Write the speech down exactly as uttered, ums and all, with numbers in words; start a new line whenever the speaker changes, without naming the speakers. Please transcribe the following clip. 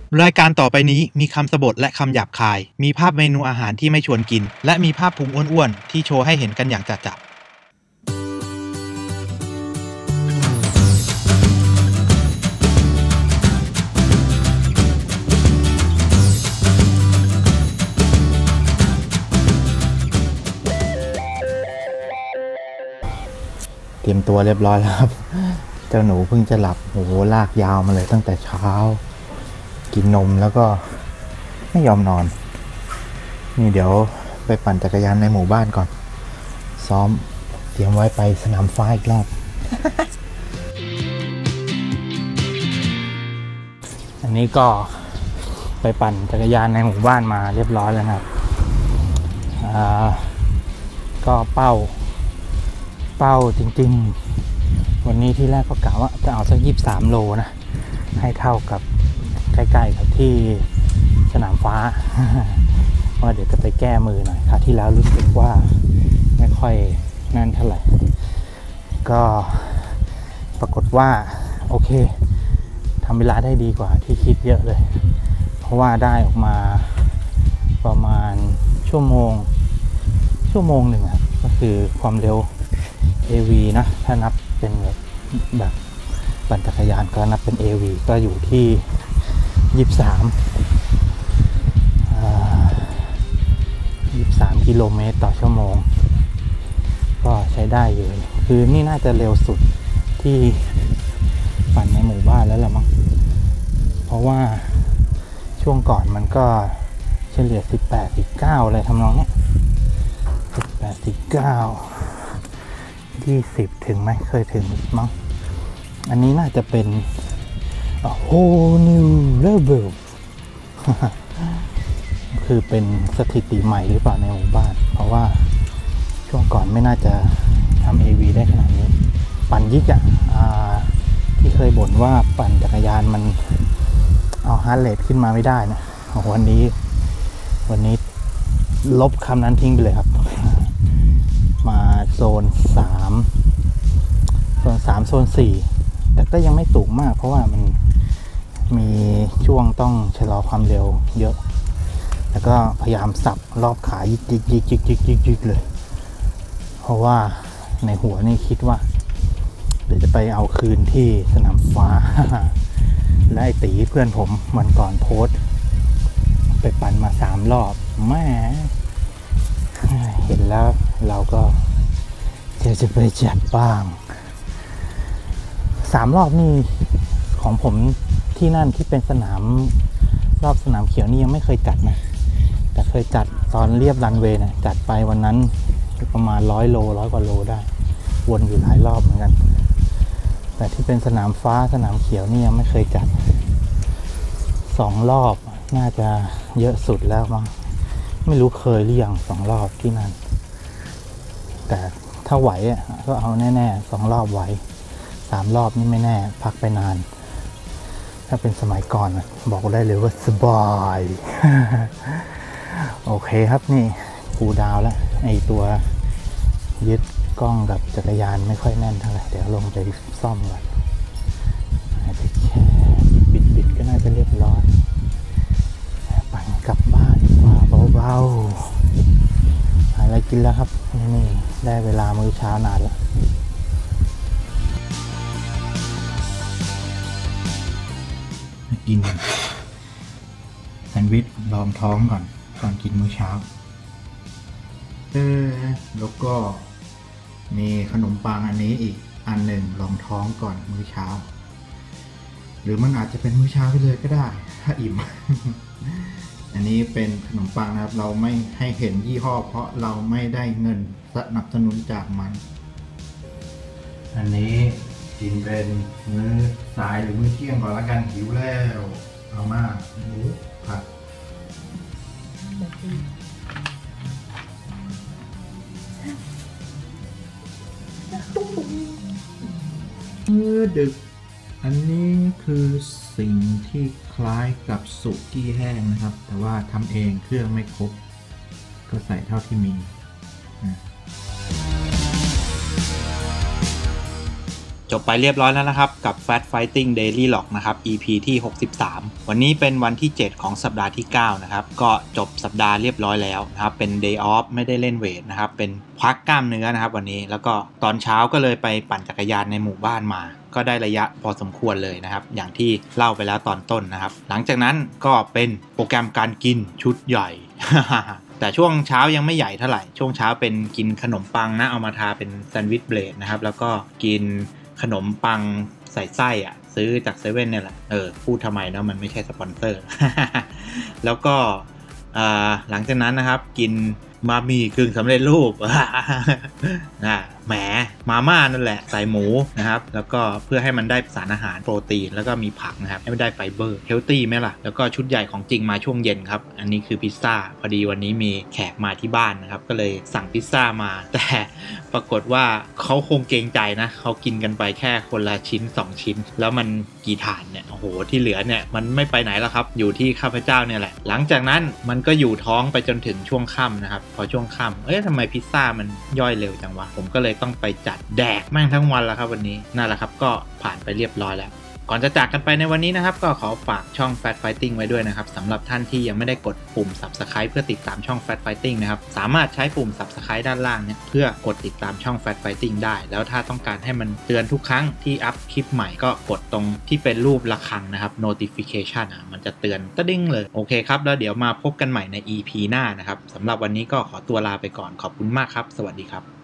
รายการต่อไปนี้มีคำสบถและคำหยาบคายมีภาพเมนูอาหารที่ไม่ชวนกินและมีภาพพุงอ้วนๆที่โชว์ให้เห็นกันอย่างจะๆเตรียมตัวเรียบร้อยแล้วครับเจ้าหนูเพิ่งจะหลับโหลากยาวมาเลยตั้งแต่เช้ากินนมแล้วก็ไม่ยอมนอนนี่เดี๋ยวไปปั่นจักรยานในหมู่บ้านก่อนซ้อมเตรียมไว้ไปสนามฟ้าอีกรอบ อันนี้ก็ไปปั่นจักรยานในหมู่บ้านมาเรียบร้อยแล้วครับอ่าก็เป้าเป้าจริงๆวันนี้ที่แรกก็กะว่าจะเอาสักยี่สิบสามโลนะให้เท่ากับใกล้ๆกับที่สนามฟ้า ว่าเดี๋ยวจะไปแก้มือหน่อยค่ะที่แล้วรู้สึกว่าไม่ค่อยนั่นเท่าไหร่ก็ปรากฏว่าโอเคทำเวลาได้ดีกว่าที่คิดเยอะเลยเพราะว่าได้ออกมาประมาณชั่วโมงชั่วโมงหนึ่งครับก็คือความเร็ว เอ วี นะถ้านับเป็นแบบแบบปั่นจักรยานก็นับเป็น เอ วี ก็อยู่ที่ยี่สิบสามอ่ายี่สิบสามกิโลเมตรต่อชั่วโมงก็ใช้ได้อยู่คือนี่น่าจะเร็วสุดที่ปั่นในหมู่บ้านแล้วล่ะมั้งเพราะว่าช่วงก่อนมันก็เฉลี่ยสิบแปด สิบเก้าอะไรทำนองเนี้ยสิบแปด สิบเก้า ยี่สิบถึงไหมเคยถึงมั้งอันนี้น่าจะเป็น a whole new level คือเป็นสถิติใหม่หรือเปล่าในหมู่บ้านเพราะว่าช่วงก่อนไม่น่าจะทำ เอ วี ได้ขนาดนี้ปั่นยิกอ่ะที่เคยบ่นว่าปั่นจักรยานมันเอาฮาร์ทเรทขึ้นมาไม่ได้นะวันนี้วันนี้ลบคำนั้นทิ้งไปเลยครับมาโซนสามโซนสามโซนสี่แต่ก็ยังไม่สูงมากเพราะว่ามันมีช่วงต้องชะลอความเร็วเยอะแล้วก็พยายามสับรอบขายิกยิกยิกยิกยิกยิกยิกเลยเพราะว่าในหัวนี่คิดว่าเดี๋ยวจะไปเอาคืนที่สนามฟ้า และไอตีเพื่อนผมวันก่อนโพสไปปั่นมาสามรอบแม่เห็นแล้วเราก็จะจะไปจัดบ้างสามรอบนี่ของผมที่นั่นที่เป็นสนามรอบสนามเขียวนี่ยังไม่เคยจัดนะแต่เคยจัดตอนเรียบรันเวย์นะจัดไปวันนั้นประมาณร้อยโลร้อยกว่าโลได้วนอยู่หลายรอบเหมือนกันแต่ที่เป็นสนามฟ้าสนามเขียวนี่ยังไม่เคยจัดสองรอบน่าจะเยอะสุดแล้วมั้งไม่รู้เคยหรือยังสองรอบที่นั่นแต่ถ้าไหวอ่ะก็เอาแน่ๆสองรอบไหวสามรอบนี่ไม่แน่พักไปนานถ้าเป็นสมัยก่อนบอกได้เลยว่าสบาย โอเคครับนี่กูดาวแล้วไอตัวยึดกล้องกับจักรยานไม่ค่อยแน่นเท่าไหร่เดี๋ยวลงไปซ่อมก่อนอาจจะแค่บิดๆก็น่าจะเรียบร้อยปั่นกลับบ้านดีกว่าเบาๆอะไรกินแล้วครับนี่ได้เวลามื้อเช้านานแล้วกินแซนด์วิชรองท้องก่อนก่อนกินมื้อเช้าเออแล้วก็มีขนมปังอันนี้อีกอันหนึ่งรองท้องก่อนมื้อเช้าหรือมันอาจจะเป็นมื้อเช้าไปเลยก็ได้ถ้าอิ่ม อันนี้เป็นขนมปังนะครับเราไม่ให้เห็นยี่ห้อเพราะเราไม่ได้เงินสนับสนุนจากมันอันนี้กินเป็นมื้อสายหรือมื้อเที่ยงก่อนละกันหิวแล้วเอามาหมูผัดมื้อดึกอันนี้คือสิ่งที่คล้ายกับสุกี้แห้งนะครับแต่ว่าทำเองเครื่องไม่ครบก็ใส่เท่าที่มี
จบไปเรียบร้อยแล้วนะครับกับ Fat Fighting Daily Log นะครับ อี พี ที่หกสิบสามวันนี้เป็นวันที่เจ็ดของสัปดาห์ที่เก้านะครับก็จบสัปดาห์เรียบร้อยแล้วนะครับเป็น Day Off ไม่ได้เล่นเวทนะครับเป็นพักกล้ามเนื้อนะครับวันนี้แล้วก็ตอนเช้าก็เลยไปปั่นจักรยานในหมู่บ้านมาก็ได้ระยะพอสมควรเลยนะครับอย่างที่เล่าไปแล้วตอนต้นนะครับหลังจากนั้นก็เป็นโปรแกรมการกินชุดใหญ่ แต่ช่วงเช้ายังไม่ใหญ่เท่าไหร่ช่วงเช้าเป็นกินขนมปังนะเอามาทาเป็นแซนด์วิชเบรดนะครับแล้วก็กินขนมปังใส่ไส้อะซื้อจากเซเว่นเนี่ยแหละเออพูดทำไมเนาะมันไม่ใช่สปอนเซอร์ แล้วก็หลังจากนั้นนะครับกินมามี่กึ่งสำเร็จรูป นะแหมมาม่านั่นแหละใส่หมูนะครับแล้วก็เพื่อให้มันได้สารอาหารโปรตีนแล้วก็มีผักนะครับให้มันได้ไฟเบอร์เฮลตี้ไหมล่ะแล้วก็ชุดใหญ่ของจริงมาช่วงเย็นครับอันนี้คือพิซซ่าพอดีวันนี้มีแขกมาที่บ้านนะครับก็เลยสั่งพิซซ่ามาแต่ปรากฏว่าเขาคงเกรงใจนะเขากินกันไปแค่คนละชิ้นสองชิ้นแล้วมันกี่ถาดเนี่ยโอ้โหที่เหลือเนี่ยมันไม่ไปไหนแล้วครับอยู่ที่ข้าพเจ้าเนี่ยแหละหลังจากนั้นมันก็อยู่ท้องไปจนถึงช่วงค่ำนะครับพอช่วงค่ำเอ๊ะทำไมพิซซ่ามันย่อยเร็วจังวะผมก็เลยต้องไปจัดแดกแม่งทั้งวันแล้วครับวันนี้นั่นแหละครับก็ผ่านไปเรียบร้อยแล้วก่อนจะจากกันไปในวันนี้นะครับก็ขอฝากช่อง Fat Fighting ไว้ด้วยนะครับสำหรับท่านที่ยังไม่ได้กดปุ่ม Subscribe เพื่อติดตามช่อง Fat Fighting นะครับสามารถใช้ปุ่ม Subscribe ด้านล่างเนี่ยเพื่อกดติดตามช่อง Fat Fighting ได้แล้วถ้าต้องการให้มันเตือนทุกครั้งที่อัพคลิปใหม่ก็กดตรงที่เป็นรูประฆังนะครับ Notification อ่ะมันจะเตือนตะดิ้งเลยโอเคครับแล้วเดี๋ยวมาพบกันใหม่ใน อี พี หน้านะครับสำหรับวันนี้ก็ขอตัวลาไปก่อนขอบคุณมากครับสวัสดีครับ